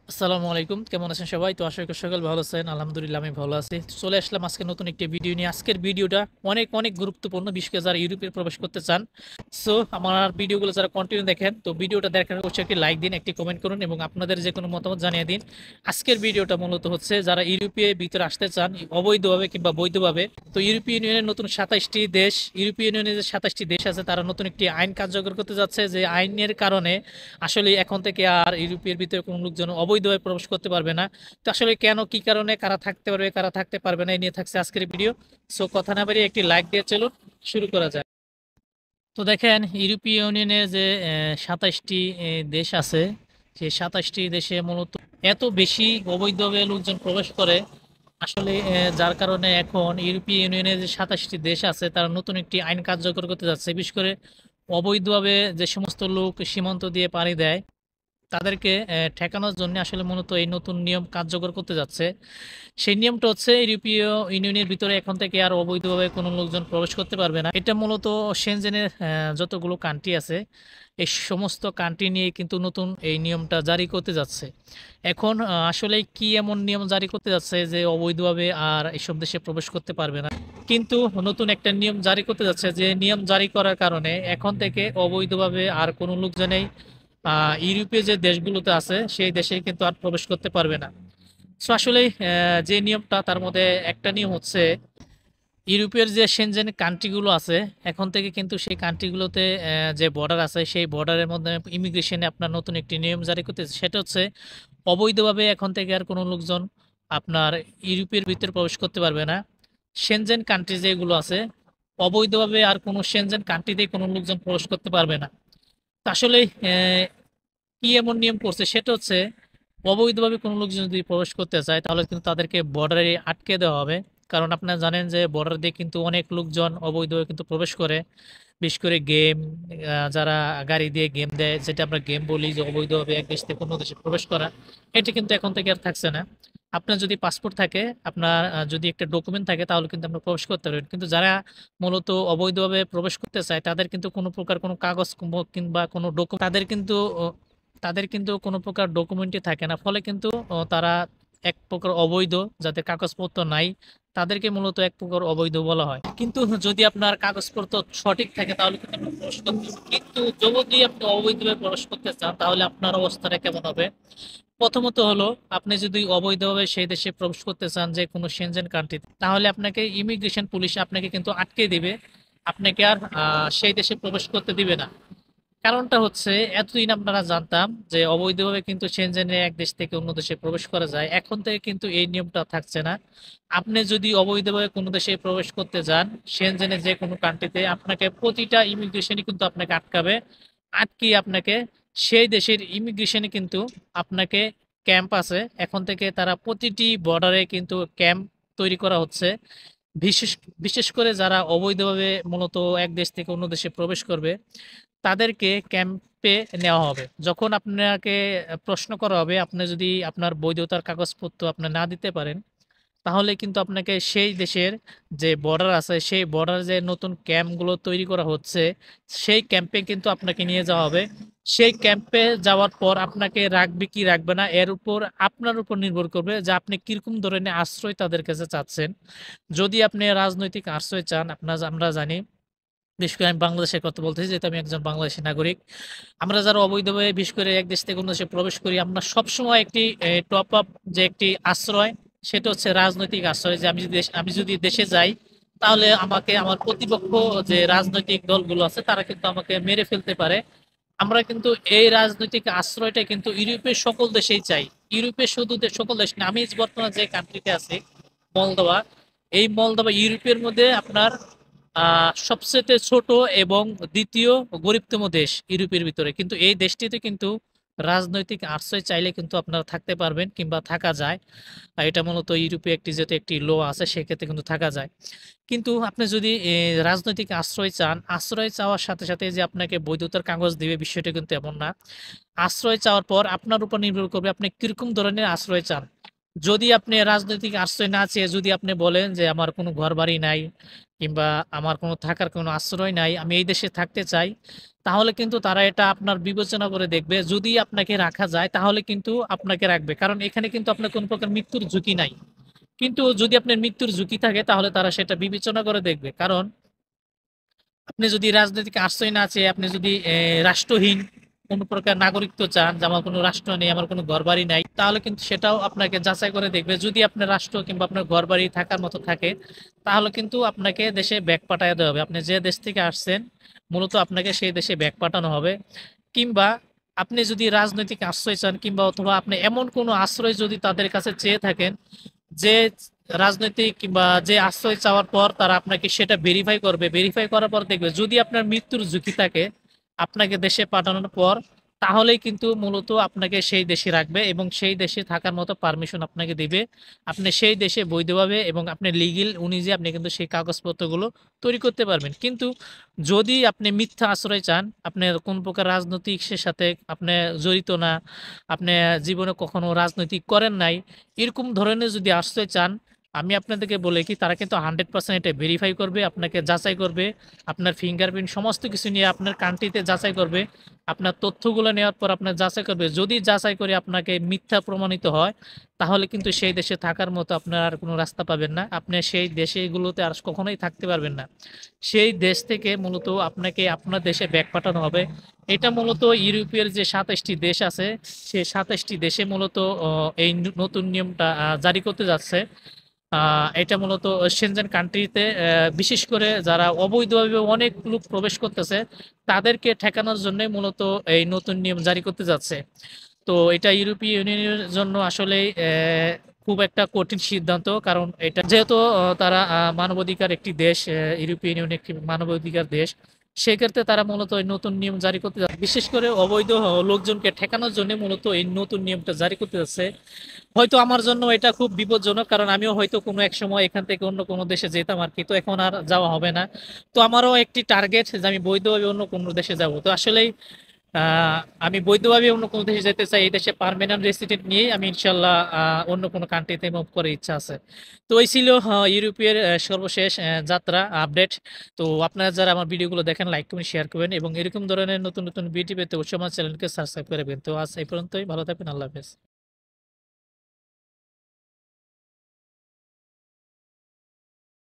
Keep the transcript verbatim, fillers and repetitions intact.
আসসালামু আলাইকুম। কেমন আছেন সবাই? তো আশা করি সকল ভালো আছেন। আলহামদুলিল্লাহ আমি ভালো আছি। তো চলে আসলাম আজকে নতুন একটি ভিডিও নিয়ে। আজকের ভিডিওটা অনেক, অনেক গুরুত্বপূর্ণ, বিশেষ করে যারা ইউরোপে প্রবেশ করতে চান। সো আমার ভিডিওগুলো যারা কন্টিনিউ দেখেন, তো ভিডিওটা দেখার অবশ্যই একটি লাইক দিন, একটি কমেন্ট করুন এবং আপনাদের যে কোনো মতামত জানিয়ে দিন। আজকের ভিডিওটা মূলত হচ্ছে যারা ইউরোপে ভিতরে আসতে চান অবৈধভাবে কিংবা বৈধভাবে। তো ইউরোপীয় ইউনিয়নের নতুন সাতাশটি দেশ, ইউরোপীয় ইউনিয়নের যে সাতাশটি দেশ আছে তারা নতুন একটি আইন কার্যকর করতে যাচ্ছে, যে আইনের কারণে আসলে এখন থেকে আর ইউরোপের ভিতরে কোনো লোকজন অবৈধভাবে প্রবেশ করতে পারবে না। তো আসলে কেন, কি কারণে, কারা থাকতে পারবে, কারা থাকতে পারবে না, এই নিয়ে থাকছে আজকের ভিডিও। সো কথা না বাড়িয়ে একটি লাইক দিয়ে চলুন শুরু করা যায়। তো দেখেন, ইউরোপীয় ইউনিয়নের যে সাতাশটি দেশ আছে, সেই সাতাশটি দেশে মূলত এত বেশি অবৈধভাবে লোকজন প্রবেশ করে আসলে, আহ, যার কারণে এখন ইউরোপীয় ইউনিয়নের যে সাতাশটি দেশ আছে তারা নতুন একটি আইন কার্যকর করতে যাচ্ছে। বিশেষ করে অবৈধভাবে যে সমস্ত লোক সীমান্ত দিয়ে পাড়ি দেয় তাদেরকে আহ, ঠেকানোর জন্য আসলে মূলত এই নতুন নিয়ম কার্যকর করতে যাচ্ছে। সেই নিয়মটা হচ্ছে ইউরোপীয় ইউনিয়নের ভিতরে এখন থেকে আর অবৈধভাবে কোনো লোকজন প্রবেশ করতে পারবে না। এটা মূলত সেনজেনের আহ, যতগুলো কান্ট্রি আছে এই সমস্ত কান্ট্রি নিয়ে কিন্তু নতুন এই নিয়মটা জারি করতে যাচ্ছে। এখন আহ, আসলে কি এমন নিয়ম জারি করতে যাচ্ছে যে অবৈধভাবে আর এইসব দেশে প্রবেশ করতে পারবে না, কিন্তু নতুন একটা নিয়ম জারি করতে যাচ্ছে, যে নিয়ম জারি করার কারণে এখন থেকে অবৈধভাবে আর কোনো লোকজনেই আহ ইউরোপীয় যে দেশগুলোতে আছে সেই দেশে কিন্তু আর প্রবেশ করতে পারবে না। সো আসলে আহ, যে নিয়মটা তার মধ্যে একটা নিয়ম হচ্ছে, ইউরোপের যে সেনজেন কান্ট্রিগুলো আছে এখন থেকে কিন্তু সেই কান্ট্রিগুলোতে আহ, যে বর্ডার আছে সেই বর্ডারের মধ্যে ইমিগ্রেশনে আপনার নতুন একটি নিয়ম জারি করতেছে। সেটা হচ্ছে অবৈধভাবে এখন থেকে আর কোনো লোকজন আপনার ইউরোপের ভিতরে প্রবেশ করতে পারবে না। সেনজেন কান্ট্রি যেগুলো আছে অবৈধভাবে আর কোনো সেনজেন কান্ট্রিতে কোনো লোকজন প্রবেশ করতে পারবে না। তা আসলে আহ, কি এমন নিয়ম করছে সেটা হচ্ছে, অবৈধভাবে কোনো লোকজন যদি প্রবেশ করতে চায় তাহলে কিন্তু তাদেরকে বর্ডারে আটকে দেওয়া হবে। কারণ আপনারা জানেন যে বর্ডার দিয়ে কিন্তু অনেক লোকজন অবৈধভাবে কিন্তু প্রবেশ করে। বিশেষ করে গেম, যারা গাড়ি দিয়ে গেম দেয়, যেটা আমরা গেম বলি, যে অবৈধভাবে এক দেশ থেকে অন্য দেশে প্রবেশ করা, এটা কিন্তু এখন থেকে আর থাকছে না। আপনার যদি পাসপোর্ট থাকে, আপনার আহ, যদি একটা ডকুমেন্ট থাকে তাহলে কিন্তু আপনি প্রবেশ করতে পারবেন। কিন্তু যারা মূলত অবৈধভাবে প্রবেশ করতে চায় তাদের কিন্তু কোনো প্রকার কোনো কাগজ কিংবা কিংবা কোনো ডকুমেন্ট তাদের কিন্তু তাদের কিন্তু কোনো প্রকার ডকুমেন্টই থাকে না। ফলে কিন্তু ও, তারা এক প্রকার অবৈধ, যাদের কাগজপত্র নাই তাদেরকে মূলত এক প্রকার অবৈধ বলা হয়। কিন্তু যদি আপনার কাগজপত্র সঠিক থাকে তাহলে কিন্তু আপনি প্রবেশ করতে পারবেন। কিন্তু যদি আপনি অবৈধভাবে প্রবেশ করতে চান তাহলে আপনার অবস্থাটা কেমন হবে? প্রথমত হলো, আপনি যদি অবৈধভাবে সেই দেশে প্রবেশ করতে চান যে কোনো সেনজেন কান্ট্রিতে, তাহলে আপনাকে ইমিগ্রেশন পুলিশ আপনাকে কিন্তু আটকে দিবে, আপনাকে আর আহ, সেই দেশে প্রবেশ করতে দিবে না। কারণটা হচ্ছে, এতদিন আপনারা জানতাম যে অবৈধভাবে কিন্তু সেনজেনে এক দেশ থেকে অন্য দেশে প্রবেশ করা যায়, এখন থেকে কিন্তু এই নিয়মটা থাকছে না। আপনি যদি অবৈধভাবে কোনো দেশে প্রবেশ করতে যান, সেনজেনে যে কোনো কান্ট্রিতে, আপনাকে প্রতিটা ইমিগ্রেশনই কিন্তু আপনাকে আটকাবে। আটকিয়ে আপনাকে সেই দেশের ইমিগ্রেশনে কিন্তু আপনাকে ক্যাম্প আছে, এখন থেকে তারা প্রতিটি বর্ডারে কিন্তু ক্যাম্প তৈরি করা হচ্ছে। বিশেষ বিশেষ করে যারা অবৈধভাবে মূলত এক দেশ থেকে অন্য দেশে প্রবেশ করবে তাদেরকে ক্যাম্পে নেওয়া হবে। যখন আপনাকে প্রশ্ন করা হবে, আপনি যদি আপনার বৈধতার কাগজপত্র আপনি না দিতে পারেন, তাহলে কিন্তু আপনাকে সেই দেশের যে বর্ডার আছে সেই বর্ডার যে নতুন ক্যাম্পগুলো তৈরি করা হচ্ছে সেই ক্যাম্পে কিন্তু আপনাকে নিয়ে যাওয়া হবে। সেই ক্যাম্পে যাওয়ার পর আপনাকে রাখবে কি রাখবে না এর উপর আপনার উপর নির্ভর করবে যে আপনি কিরকম ধরনের আশ্রয় তাদের কাছে চাচ্ছেন। যদি আপনি রাজনৈতিক আশ্রয় চান, আপনার আমরা জানি, বিশেষ করে আমি বাংলাদেশের কথা বলতেছি যেহেতু আমি একজন বাংলাদেশী নাগরিক, আমরা যারা অবৈধভাবে বিশেষ করে এক দেশ থেকে অন্য দেশে প্রবেশ করি, আমরা সবসময় একটি টপ আপ যে একটি আশ্রয়, সেটা হচ্ছে রাজনৈতিক আশ্রয়। যে আমি যদি দেশ- আমি যদি দেশে যাই তাহলে আমাকে আমার প্রতিপক্ষ যে রাজনৈতিক দলগুলো আছে তারা কিন্তু আমাকে মেরে ফেলতে পারে। আমরা কিন্তু এই রাজনৈতিক আশ্রয়টা কিন্তু ইউরোপের সকল দেশেই চাই। ইউরোপের শুধু দে- সকল দেশ না, আমি বর্তমানে যে কান্ট্রিতে আছি, মলদোভা, এই মলদোভা ইউরোপের মধ্যে আপনার আহ সবচেয়ে ছোট এবং দ্বিতীয় গরিবতম দেশ ইউরোপের ভিতরে। কিন্তু এই দেশটিতে কিন্তু রাজনৈতিক আশ্রয় চাইলে কিন্তু আপনারা থাকতে পারবেন কিংবা থাকা যায়। আর এটা মূলত ইউরোপে একটি যেহেতু একটি ল আছে সেক্ষেত্রে কিন্তু থাকা যায়। কিন্তু আপনি যদি এ, রাজনৈতিক আশ্রয় চান, আশ্রয় চাওয়ার সাথে সাথে যে আপনাকে বৈধতার কাগজ দিবে বিষয়টা কিন্তু এমন না। আশ্রয় চাওয়ার পর আপনার উপর নির্ভর করবে আপনি কিরকম ধরনের আশ্রয় চান। যদি আপনি রাজনৈতিক আশ্রয় না চেয়ে যদি আপনি বলেন যে আমার কোনো ঘরবাড়ি নাই কিংবা আমার কোনো থাকার কোনো আশ্রয় নাই, আমি এই দেশে থাকতে চাই, তাহলে কিন্তু তারা এটা আপনার বিবেচনা করে দেখবে। যদি আপনাকে রাখা যায় তাহলে কিন্তু আপনাকে রাখবে। কারণ এখানে কিন্তু আপনার কোনো প্রকার মৃত্যুর ঝুঁকি নাই। কিন্তু যদি আপনার মৃত্যুর ঝুঁকি থাকে তাহলে তারা সেটা বিবেচনা করে দেখবে। কারণ আপনি যদি রাজনৈতিক আশ্রয় না চেয়ে আপনি যদি এ রাষ্ট্রহীন কোনো প্রকার নাগরিকত্ব চান যে আমার কোনো রাষ্ট্র নেই, আমার কোনো ঘরবাড়ি নাই, তাহলে কিন্তু সেটাও আপনাকে যাচাই করে দেখবে। যদি আপনার রাষ্ট্র কিংবা আপনার ঘরবাড়ি থাকার মতো থাকে, তাহলে কিন্তু আপনাকে দেশে ব্যাক পাঠায় দেওয়া হবে। আপনি যে দেশ থেকে আসছেন মূলত আপনাকে সেই দেশে ব্যাক পাঠানো হবে। কিংবা আপনি যদি রাজনৈতিক আশ্রয় চান কিংবা অথবা আপনি এমন কোনো আশ্রয় যদি তাদের কাছে চেয়ে থাকেন যে রাজনৈতিক কিংবা যে আশ্রয় চাওয়ার পর তারা আপনাকে সেটা ভেরিফাই করবে, ভেরিফাই করার পর দেখবে যদি আপনার মৃত্যুর ঝুঁকি থাকে আপনাকে দেশে পাঠানোর পর, তাহলেই কিন্তু মূলত আপনাকে সেই দেশে রাখবে এবং সেই দেশে থাকার মতো পারমিশন আপনাকে দিবে। আপনি সেই দেশে বৈধভাবে এবং আপনি লিগেল অনুযায়ী আপনি কিন্তু সেই কাগজপত্রগুলো তৈরি করতে পারবেন। কিন্তু যদি আপনি মিথ্যা আশ্রয় চান, আপনি কোন প্রকার রাজনৈতিকের সাথে আপনি জড়িত না, আপনি জীবনে কখনো রাজনৈতিক করেন নাই, এরকম ধরনের যদি আশ্রয় চান, আমি আপনাদেরকে বলে কি তারা কিন্তু হান্ড্রেড পার্সেন্ট এটা ভেরিফাই করবে, আপনাকে যাচাই করবে, আপনার ফিঙ্গারপ্রিন্ট সমস্ত কিছু নিয়ে আপনার কান্ট্রিতে যাচাই করবে, আপনার তথ্যগুলো নেওয়ার পর আপনার যাচাই করবে। যদি যাচাই করে আপনাকে মিথ্যা প্রমাণিত হয়, তাহলে কিন্তু সেই দেশে থাকার মতো আপনার আর কোনো রাস্তা পাবেন না। আপনি সেই দেশেগুলোতে আর কখনোই থাকতে পারবেন না। সেই দেশ থেকে মূলত আপনাকে আপনার দেশে ব্যাক পাঠানো হবে। এটা মূলত ইউরোপের যে সাতাশটি দেশ আছে, সেই সাতাশটি দেশে মূলত অ এই ন নতুন নিয়মটা আ জারি করতে যাচ্ছে। আ এটা মূলত সেনজেন কান্ট্রিতে অ্যা বিশেষ করে যারা অবৈধভাবে অনেক লোক প্রবেশ করতেছে, তাদেরকে ঠেকানোর জন্যই মূলত এই নতুন নিয়ম জারি করতে যাচ্ছে। তো এটা ইউরোপীয় ইউনিয়নের জন্য আসলেই অ্যা খুব একটা কঠিন সিদ্ধান্ত। কারণ এটা যেহেতু অ তারা আ মানবাধিকার একটি দেশ, অ্যা ইউরোপীয় ইউনিয়ন একটি মানবাধিকার দেশ। সেক্ষেত্রে তারা মূলত এই নতুন নিয়ম জারি করতে যাচ্ছে। বিশেষ করে অবৈধ হ লোকজনকে ঠেকানোর জন্য মূলত এই নতুন নিয়মটা জারি করতে যাচ্ছে। হয়তো আমার জন্য এটা খুব বিপজ্জনক। কারণ আমিও হয়তো কোনো এক সময় এখান থেকে অন্য কোনো দেশে যেতাম আরকি। তো এখন আর যাওয়া হবে না। তো আমারও একটি টার্গেট যে আমি বৈধভাবে অন্য কোনো দেশে যাবো। তো আসলেই আ আমি বৈধভাবে অন্য কোনো দেশে যেতে চাই। এই দেশে পার্মানেন্ট রেসিডেন্ট নিয়েই আমি ইনশাআল্লাহ আ অন্য কোনো কান্ট্রিতে মুভ করার ইচ্ছা আছে। তো এই ছিল হ ইউরোপের অ্যা সর্বশেষ অ্যা যাত্রা আপডেট। তো আপনারা যারা আমার ভিডিওগুলো দেখেন লাইক কমেন্ট শেয়ার করবেন এবং এরকম ধরনের নতুন, নতুন ভিডিও পেতে অবশ্যই আমার চ্যানেলকে সাবস্ক্রাইব করে রাখবেন। তো আজ এই পর্যন্তই। ভালো থাকবেন। আল্লাহ হাফেজ।